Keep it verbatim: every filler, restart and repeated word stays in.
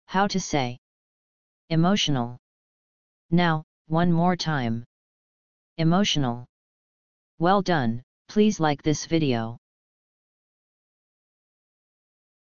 How to say emotional. Now, one more time. Emotional. Well done, please like this video.